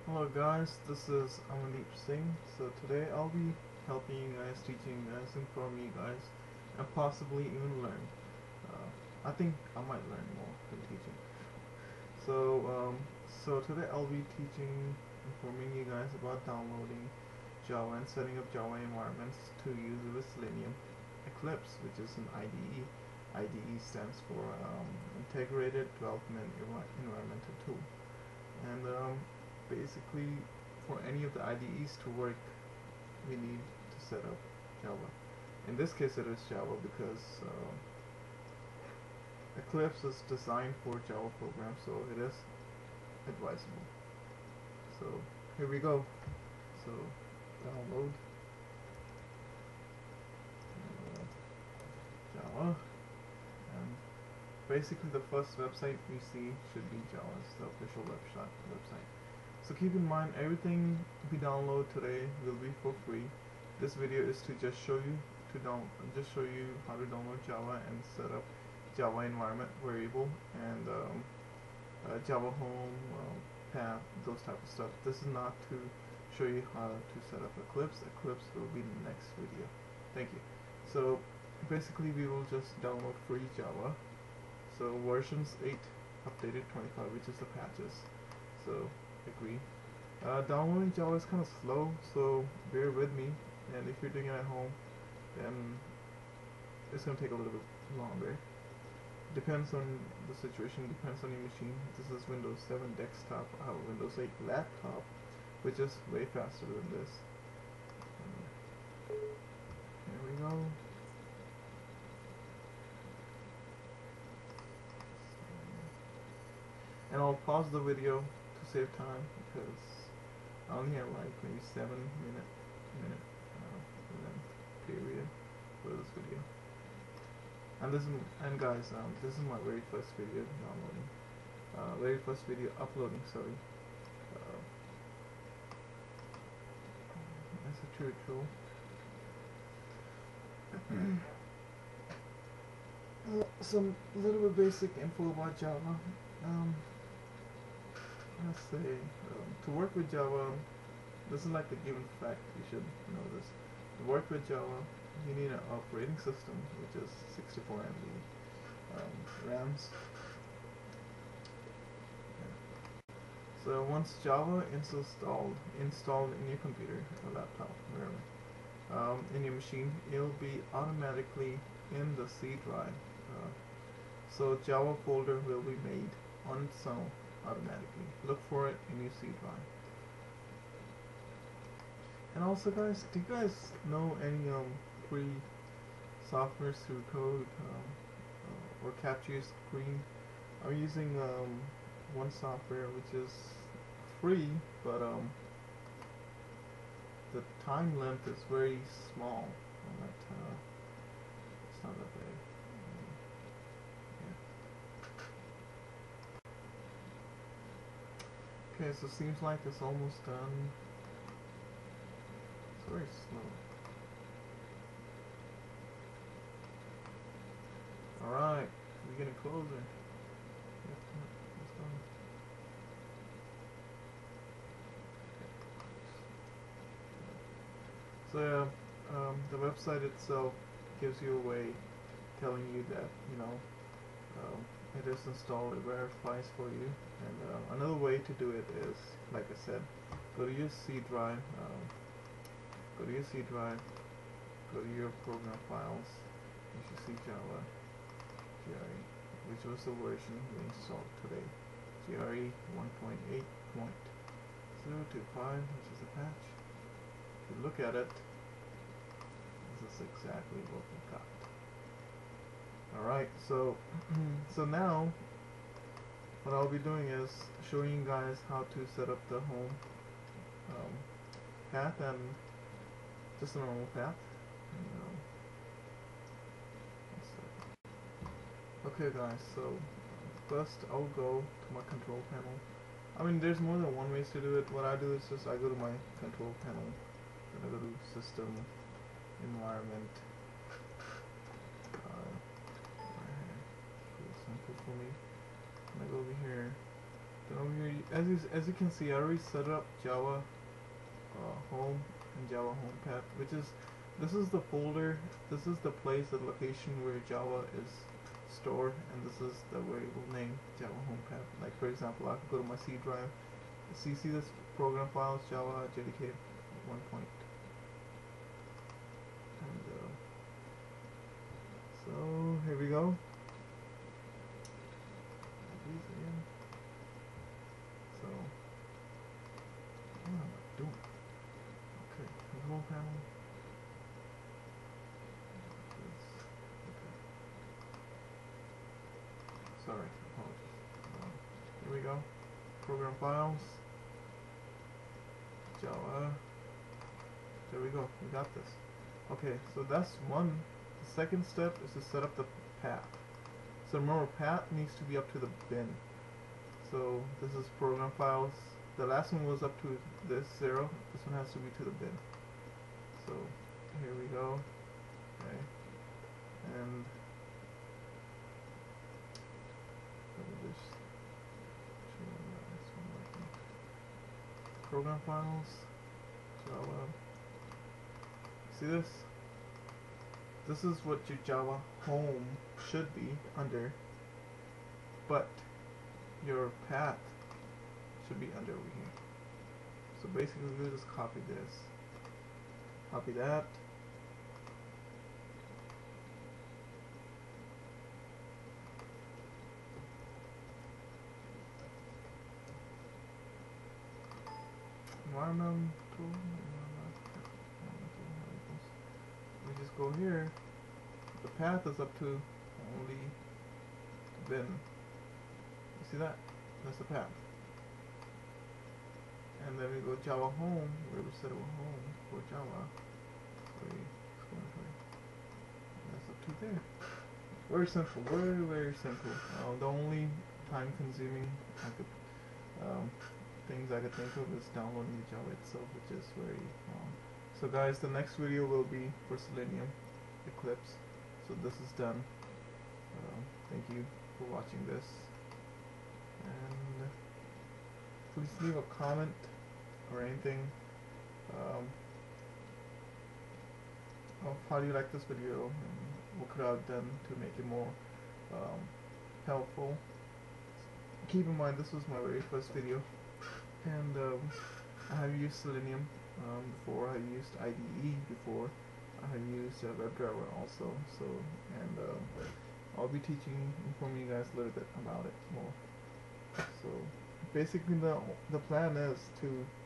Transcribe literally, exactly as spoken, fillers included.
Hello guys, this is Amandeep Singh. So today I'll be helping you guys, teaching you guys, informing you guys, and possibly even learn. Uh, I think I might learn more than teaching. So, um, so today I'll be teaching, informing you guys about downloading Java and setting up Java environments to use with Selenium Eclipse, which is an I D E. I D E stands for um, Integrated Development Environmental Tool. And um, basically, for any of the I D Es to work, we need to set up Java. In this case, it is Java because uh, Eclipse is designed for Java programs, so it is advisable. So here we go. So download uh, Java, and basically the first website we see should be Java's the official website. Website. So keep in mind, everything we download today will be for free. This video is to just show you to down just show you how to download Java and set up Java environment variable and um, uh, Java home um, path, those type of stuff. This is not to show you how to set up Eclipse. Eclipse will be in the next video. Thank you. So basically, we will just download free Java. So versions eight, updated twenty-five, which is the patches. So agree. Uh, downloading Java is kind of slow, so bear with me. And if you're doing it at home, then it's gonna take a little bit longer. Depends on the situation, depends on your machine. This is Windows seven desktop. I have a Windows eight laptop, which is way faster than this. Here we go. And I'll pause the video to save time because I only have like maybe seven minute minute uh, length period for this video. And this is, and guys, um, this is my very first video downloading, uh, very first video uploading. Sorry. Uh, that's a tutorial. uh, some little bit basic info about Java. Um, let's say um, to work with Java, this is like a given fact. You should know this. To work with Java, you need an operating system, which is sixty-four M B um, RAMs. Yeah. So once Java is installed, installed in your computer, or laptop, wherever, um, in your machine, it'll be automatically in the C drive. Uh, so Java folder will be made on its own automatically. Look for it in your C drive. And also, guys, do you guys know any um, free software through code um, uh, or capture your screen? I'm using um, one software which is free, but um, the time length is very small. That, uh, it's not that big. Um, yeah. Okay, so seems like it's almost done. It's very slow. Alright, we're getting closer. So yeah, um, the website itself gives you a way telling you that, you know, um, it is installed, it verifies for you. And uh, another way to do it is, like I said, go to your C drive, um, go to your C drive, go to your program files, you should see Java, G R E, which was the version we installed today, G R E one point eight point zero two five, which is a patch. If you look at it, this is exactly what we got. Alright, so so now what I'll be doing is showing you guys how to set up the home um, path and just a normal path. And, um, okay guys, so first I'll go to my control panel. I mean, there's more than one ways to do it. What I do is just I go to my control panel, then I go to system, environment, uh, pretty simple for me. And I go over here Then over here, you- as you as you can see, I already set up Java uh, home and Java home path, which is this is the folder, this is the place, the location where Java is stored, and this is the variable name Java home path. Like for example, I could go to my C drive, see see this program files Java J D K one point, and uh, so here we go. These again. So what am I doing? Okay, control panel. This, okay. Sorry, apologies. Um, here we go. Program files. Java. There we go. We got this. Okay, so that's one. The second step is to set up the path. So remember, path needs to be up to the bin. So this is program files. The last one was up to this zero. This one has to be to the bin. So here we go. Okay, and just program files, Java. See this? This is what your Java home should be under, but your path should be under over here. So basically we'll just copy this, copy that, environmental, we just go here, the path is up to only bin. You see that? That's the path. And then we go Java home, where we set our home for Java. Sorry, that's up to there. Very simple, very very simple. Uh, the only time consuming I could, um, things I could think of is downloading the Java itself, which is very long. So guys, the next video will be for Selenium Eclipse. So this is done. Uh, thank you for watching this, and please leave a comment or anything um, of how do you like this video and what could I have done to make it more um, helpful. Keep in mind this was my very first video, and um, I have used Selenium um, before. I used I D E before. I have used uh, WebDriver also. So, and uh, I'll be teaching, informing you guys a little bit about it more. So basically, the the plan is to